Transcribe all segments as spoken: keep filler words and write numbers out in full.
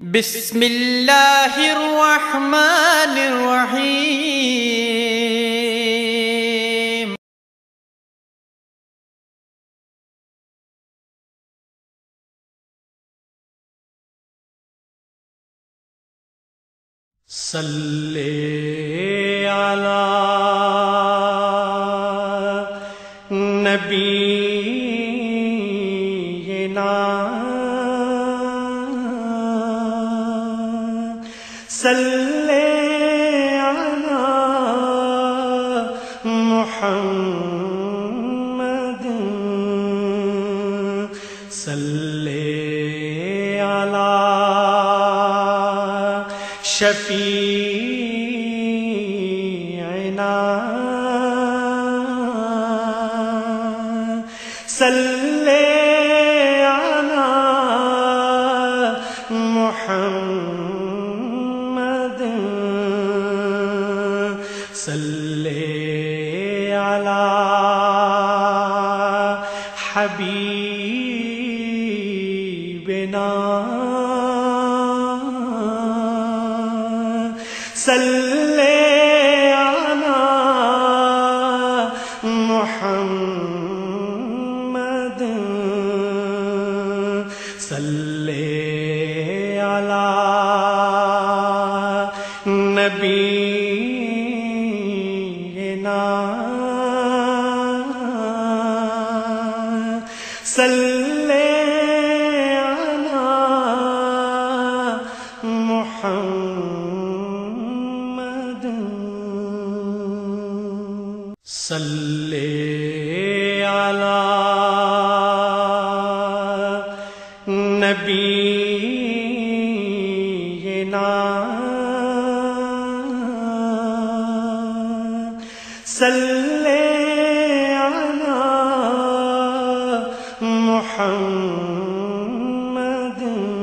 بسم اللہ الرحمن الرحیم صلی علی نبینا صلی علی محمد صلی علی شفیعنا صلی علی محمد صلی علی حبیبنا صلی علی محمد صلی علی نبینا صلی علی محمد صلی علی نبینا صلی علی محمد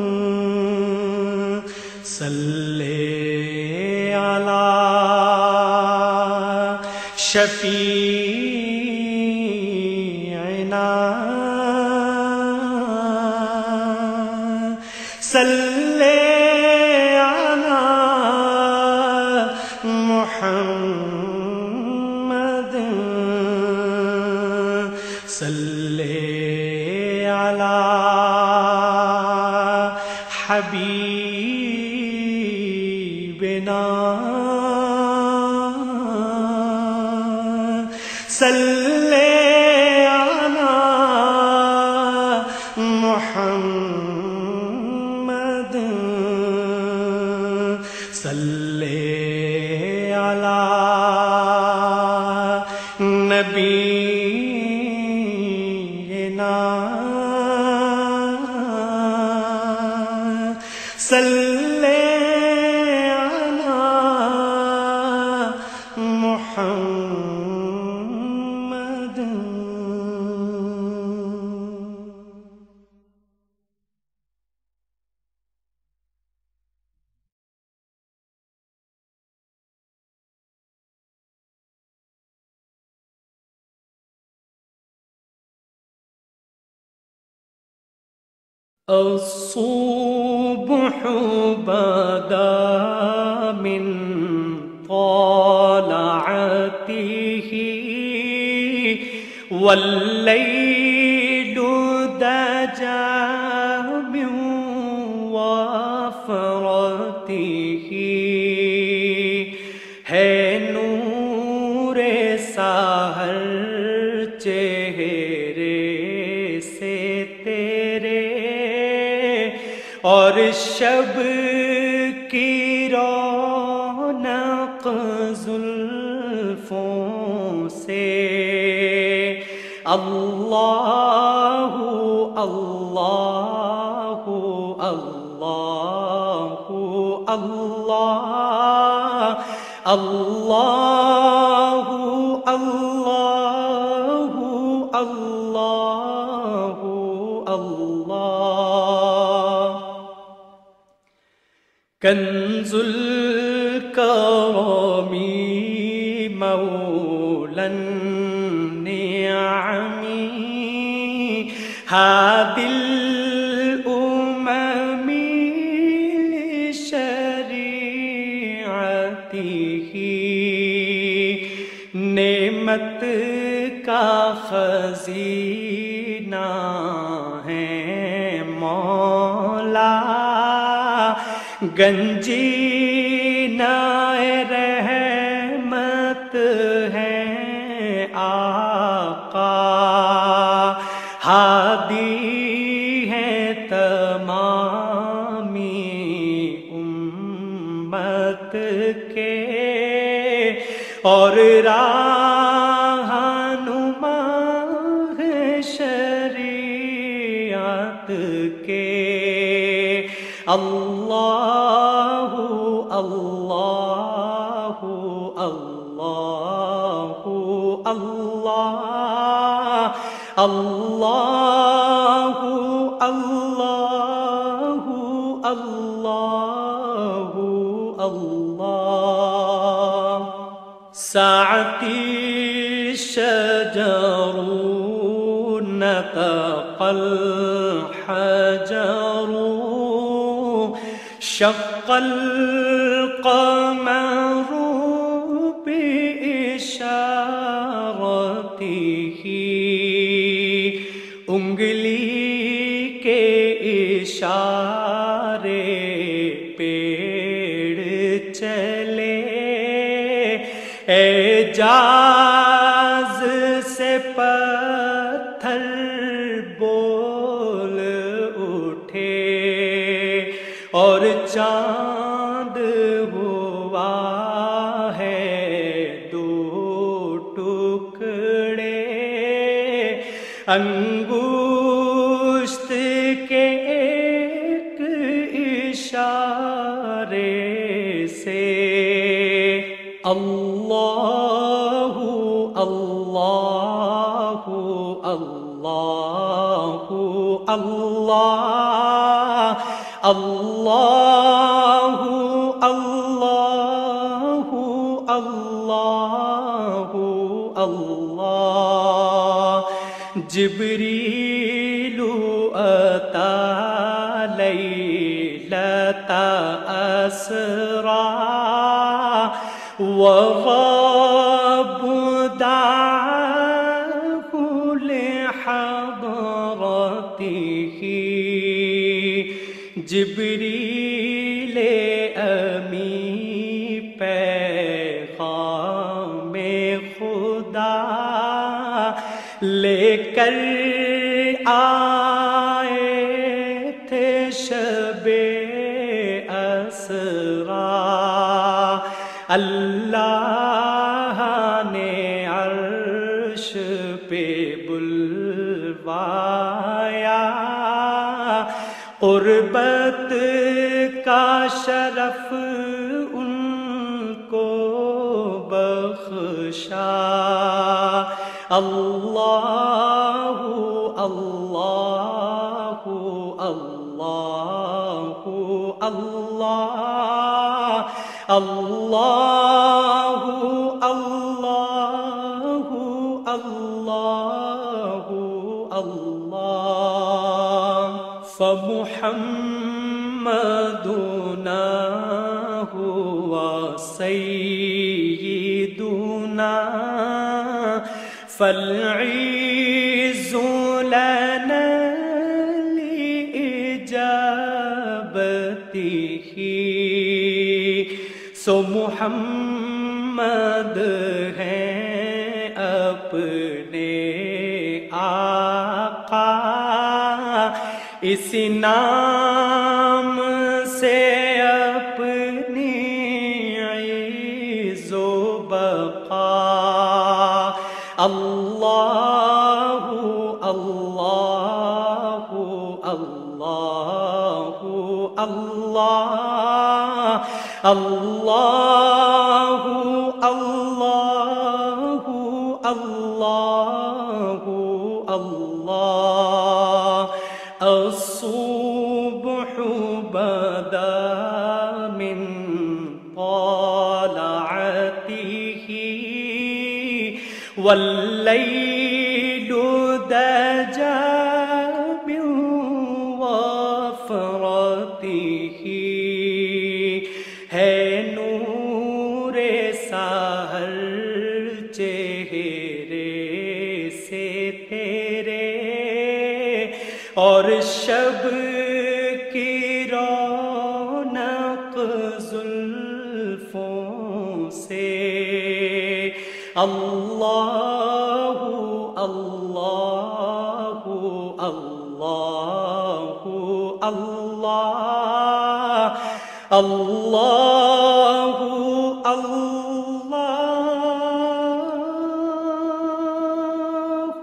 صلی علی شفیعنا صلی علی محمد صلی علی حبیبنا صلی علی محمد صلی علی نبینا صلی علی محمد الصبح بدا من طلعته والليل دجى من وفرته ہے نور سحر چہرے سے تیرے اور شب کی رونق زلفوں سے اللہ اللہ اللہ اللہ اللہ اللہ اللہ اللہ کنز الکرم مولا النعم هذه الأمم نعمت کا خزینہ ہے مولا، گنجینہ رحمت ہے آقا، ہادی ہے تمامی امت کے، اور رہنما ہے شریعت کے۔ اللہ اللہ اللہ اللہ اللہ اللہ اللہ اللہ۔ ساعتی شجر نطق الحجر، شق القمر بإشارته، انگلی کے اشارے پیڑ چلے، اعجاز سے پتھر بول اٹھے، اور چاند ہوا ہے دو ٹکڑے، انگشت کے ایک اشارے سے۔ اللہ اللہ اللہ اللہ اللہ اللہ اللہ اللہ۔ جبریل اتی لیلۃ اسریٰ، وغاب دعاه لحضرته، جبریل امی پیغام خدا لے کر آئے تھے شب اسریٰ، اللہ نے عرش پہ بلوایا، قربت کا شرف ان کو بخشا۔ اللہ اللہ اللہ اللہ اللہ اللہ اللہ اللہ۔ فمحمدنا هو سیدنا، فالعز لنا لإجابته، سو محمد ہیں اپنے آقا، اس نام سے اپنی عز و بقا۔ اللہ اللہ اللہ اللہ اللہ اللہ اللہ اللہ۔ الصبح بدا من طلعته، واللیل دجا من وفرته، ہے نور سحر چہرے شب کی رونق زلفوں سے اللہ اللہ اللہ اللہ اللہ اللہ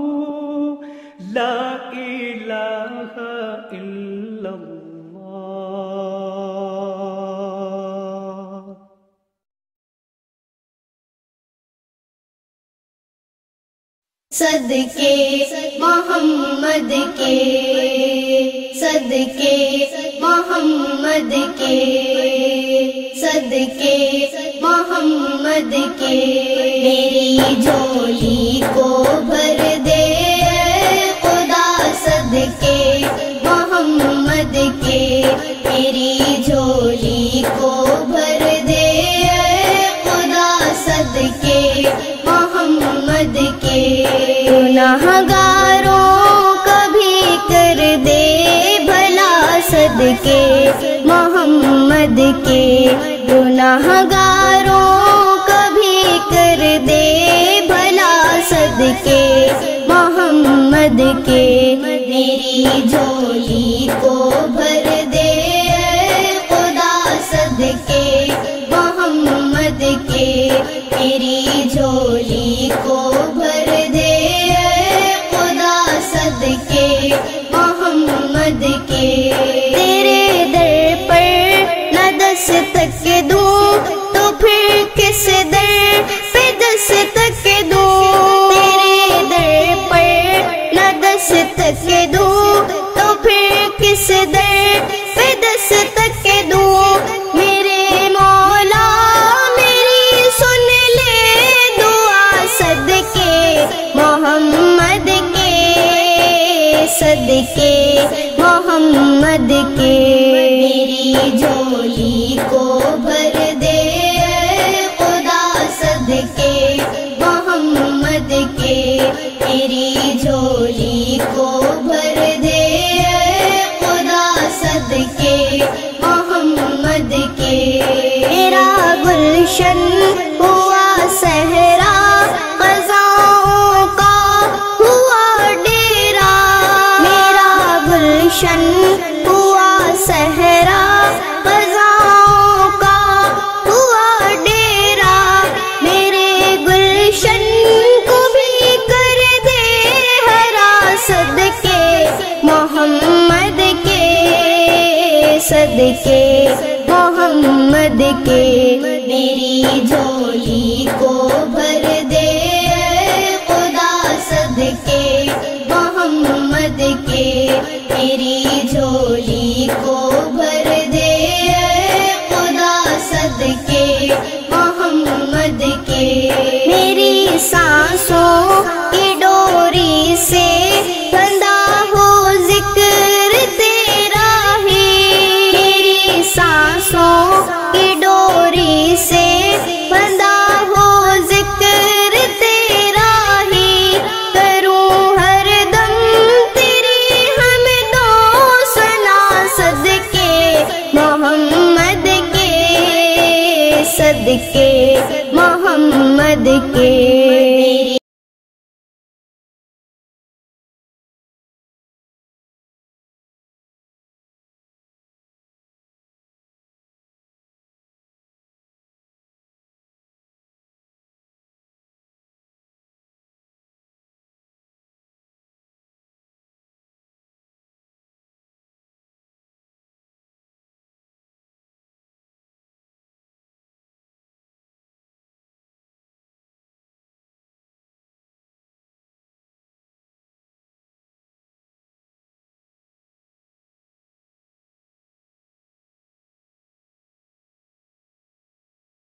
لا الہ الا اللہ. صدقے محمد کے صدقے محمد کے صدقے محمد کے میری جھولی کو بھر دے خدا صدقے محمد کے میری جھولی کو بھر دے خدا صدقے محمد کے گناہگاروں کبھی کر دے بھلا صدقے محمد کے گناہگاروں کبھی کر دے بھلا صدقے محمد کے میری جھولی کو بھر دے خدا صدقے محمد کے میری جھولی کو بھر دے خدا صدقے محمد کے تیرے در پر نہ دستک دوں تو پھر کس در پہ دستک دوں تیرے در پر نہ دستک دوں تو پھر کس در پہ دستک دوں میرے مولا میری سن لے دعا صدقے محمد کے صدقے محمد کے میری جھولی کو بھر دے خدا صدقے محمد کے میری جھولی کو بھر دے خدا صدقے محمد کے میرا گلشن ہوا صحرا خزاں کا ہوا ڈیرا میرا گلشن ہوا صحرا خزاں کا ہوا ڈیرا میرے گلشن کو بھی کر دے ہرا صدقے محمد کے صدقے محمد کے میری جھولی کو بھر دے خدا صدقے محمد کے میری جھولی کو بھر دے خدا صدقے محمد کے میری سانسوں کی ڈوری سے بندھا ہو ذکر تیرا ہی میری سانسوں کی ڈوری سے بندھا ہو ذکر تیرا ہی کروں ہر دم تیری حمدوں ثنا صدقے محمد کے صدقے محمد کے